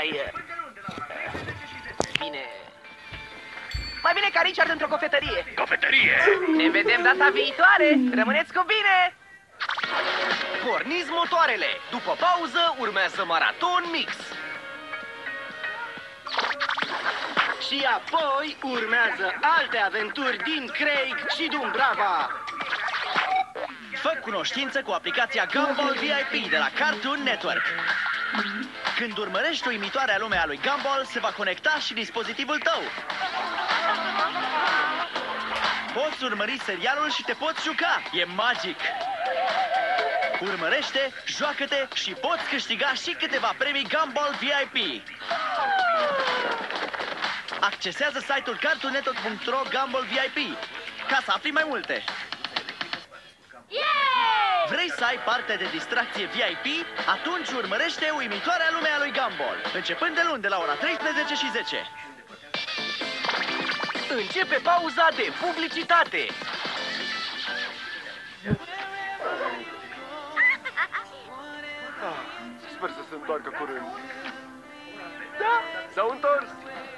mai... bine... Mai bine ca Richard într-o cofetărie. Cofetărie! Ne vedem data viitoare! Rămâneți cu bine! Porniți motoarele! După pauză urmează Maraton Mix. Și apoi urmează alte aventuri din Craig și Dumbrava. Fă cunoștință cu aplicația Gumball VIP de la Cartoon Network. Când urmărești uimitoarea lume a lui Gumball, se va conecta și dispozitivul tău. Poți urmări serialul și te poți juca. E magic! Urmărește, joacă-te și poți câștiga și câteva premii Gumball VIP. Accesează site-ul cartoonnetwork.ro Gumball VIP ca să afli mai multe. Vrei să ai parte de distracție VIP? Atunci urmărește uimitoarea lume a lui Gumball, începând de luni de la ora 13:10. Începe pauza de publicitate. Sper să se întoarcă curând. Da, s-au întors.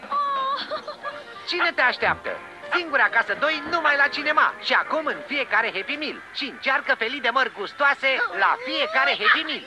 Cine te așteaptă? Singura casă 2 numai la cinema. Și acum în fiecare Happy Meal. Și încearcă felii de măr gustoase la fiecare Happy Meal.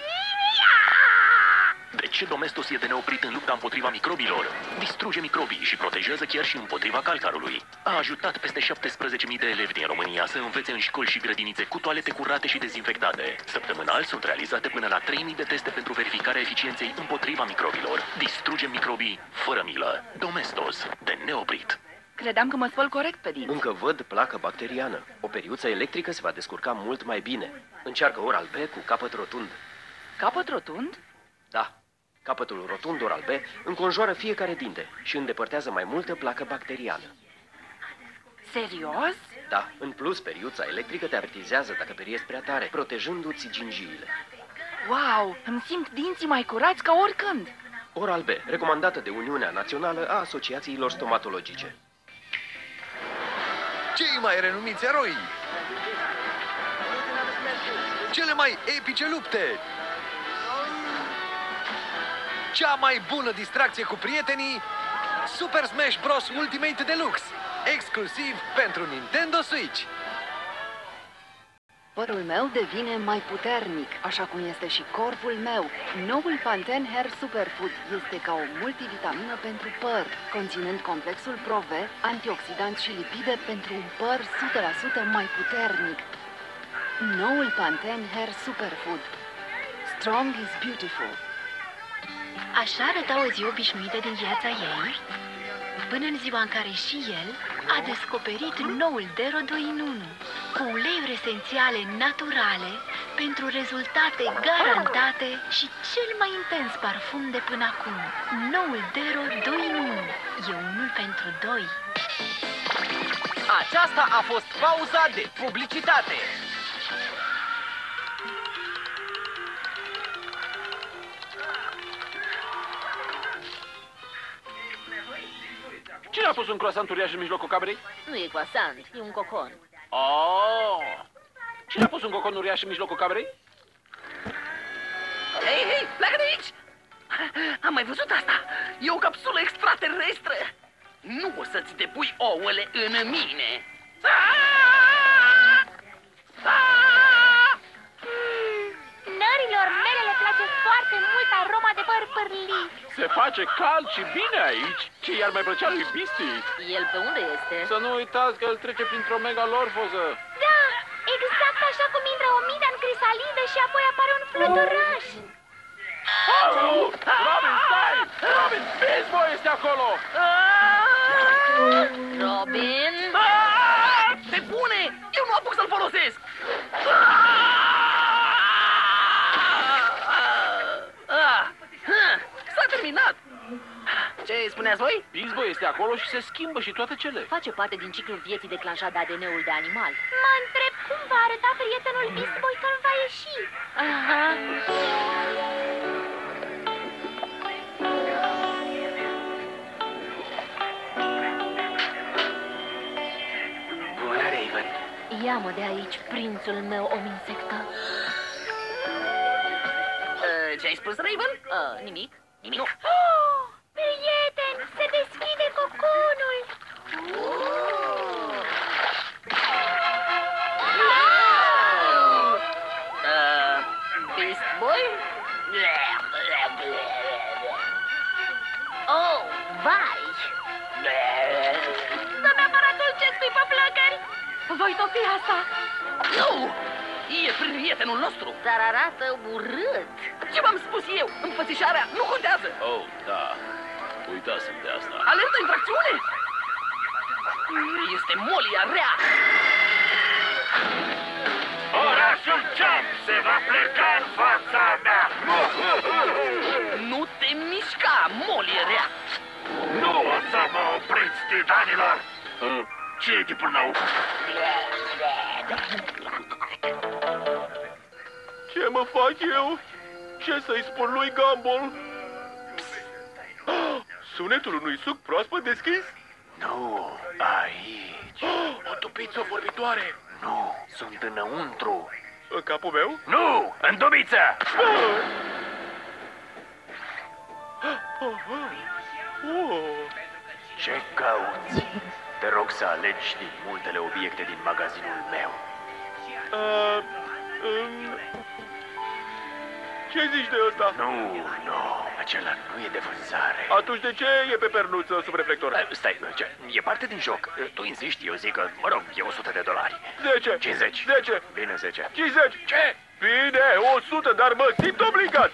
De ce Domestos e de neoprit în lupta împotriva microbilor? Distruge microbii și protejează chiar și împotriva calcarului. A ajutat peste 17.000 de elevi din România să învețe în școli și grădinițe cu toalete curate și dezinfectate. Săptămânal sunt realizate până la 3.000 de teste pentru verificarea eficienței împotriva microbilor. Distruge microbii fără milă. Domestos, de neoprit. Credeam că mă spăl corect pe dinți. Încă văd placă bacteriană. O periuță electrică se va descurca mult mai bine. Încearcă Oral-B cu capăt rotund. Capăt rotund? Da. Capătul rotund Oral-B înconjoară fiecare dinte și îndepărtează mai multă placă bacteriană. Serios? Da. În plus, periuța electrică te avertizează dacă periezi prea tare, protejându-ți gingiile. Wow! Îmi simt dinții mai curați ca oricând. Oral-B, recomandată de Uniunea Națională a Asociațiilor Stomatologice. Cei mai renumiți eroi, cele mai epice lupte, cea mai bună distracție cu prietenii, Super Smash Bros. Ultimate Deluxe, exclusiv pentru Nintendo Switch. Părul meu devine mai puternic, așa cum este și corpul meu. Noul Pantene Hair Superfood este ca o multivitamină pentru păr, conținând complexul Pro-V, antioxidanți și lipide pentru un păr 100% mai puternic. Noul Pantene Hair Superfood. Strong is beautiful. Așa arăta o zi obișnuită din viața ei, până în ziua în care și el a descoperit noul Dero 2 in 1, cu uleiuri esențiale naturale pentru rezultate garantate și cel mai intens parfum de până acum. Noul Dero 2 in 1 e unul pentru doi. Aceasta a fost pauza de publicitate. Cine a pus un croissant uriaș în mijlocul camerei? Nu e croissant, e un cocon. Oh! Cine a pus un cocon uriaș în mijlocul camerei? Hei, hei, pleacă de aici! Am mai văzut asta! E o capsulă extraterestră! Nu o să-ți depui ouăle în mine! Nărilor mele le place foarte mult aroma de păr pârlit. Se face cald și bine aici. Ce i-ar mai plăcea lui Bisti? El pe unde este? Să nu uitați că el trece printr-o megalorfoză. Da, exact așa cum intră o mină în crisalidă și apoi apare un fluturaș. Robin, stai! Robin, Bisbo este acolo! Robin? Pe bune! Eu nu apuc să-l folosesc! S-a terminat! Ce spuneați voi? Bisbo este acolo și se schimbă și toate cele. Face parte din ciclul vieții declanșat de ADN-ul de animal. Mă întreb cum va arăta prietenul Beast Boy când va ieși. Aha. Bună, Raven! Ia-mă de aici, prințul meu, om insectă. Ce ai spus, Raven? Nimic. Nimic. Oh, prieten, se deschide coconul! Beast Boy? Oh, vai! Dă-mi aparatul ce scuipă flăcări! Voi topi asta! Nu! E prietenul nostru! Dar arată urât! Ce v-am spus eu? Înfățișarea nu contează! Oh, da. Uitasem de asta. Alertă infracțiune! Este molia rea! Orașul Champ se va pleca în fața mea! Nu te mișca, molie rea! Nu o să mă opriți, titanilor! Ce e tipul nou? Ce mă fac eu? Ce să-i spun lui Gumball? Sunetul unui suc proaspăt deschis? Nu, aici. O tupiță vorbitoare! Nu, sunt înăuntru. În capul meu? Nu, în dubiță! Ce cauți? Te rog să alegi din multele obiecte din magazinul meu. Ce zici de ăsta? Nu, acela nu e de vânzare. Atunci de ce e pe pernuță sub reflector? Stai, e parte din joc. Tu insisti, eu zic că, mă rog, e $100. 10. 50. 10. Bine, 10. 50. Ce? Bine, 100, dar mă simt obligat.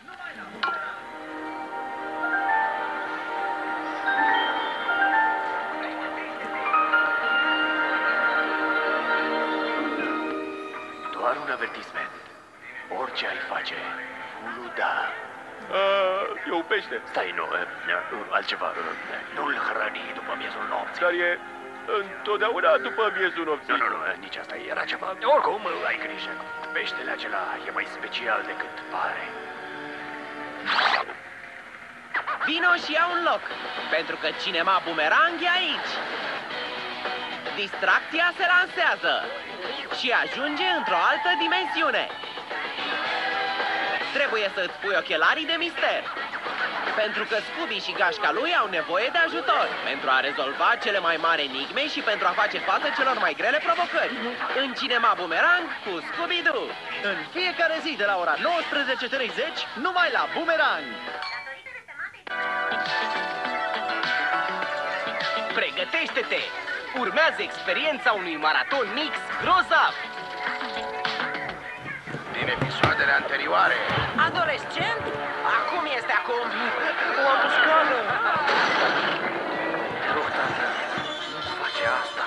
Doar un avertisment. Orice ai face, nu da. E un pește. Stai, nu, altceva. Nu-l hrăni după miezul nopții. Dar e întotdeauna după miezul nopții. Nu, nici asta era ceva. Oricum, ai grijă. Peștele acela e mai special decât pare. Vino și ia un loc, pentru că Cinema Bumerang e aici. Distracția se lansează și ajunge într-o altă dimensiune. Trebuie să-ți pui ochelarii de mister, pentru că Scooby și gașca lui au nevoie de ajutor pentru a rezolva cele mai mari enigme și pentru a face față celor mai grele provocări. În Cinema Bumerang cu Scooby-Doo. În fiecare zi de la ora 19:30, numai la Bumerang. Pregătește-te! Urmează experiența unui maraton mix grozav! Din episoadele anterioare. Adolescent? Acum este acum! O ambuscadă! Te rog, tată, nu face asta.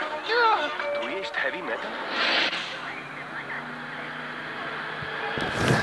Tu ești heavy metal?